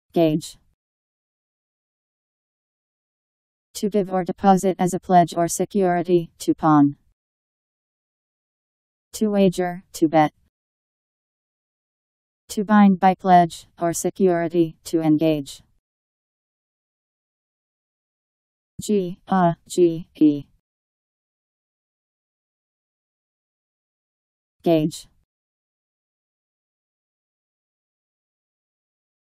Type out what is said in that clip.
Gage. To give or deposit as a pledge or security, to pawn. To wager, to bet. To bind by pledge, or security, to engage. Gage.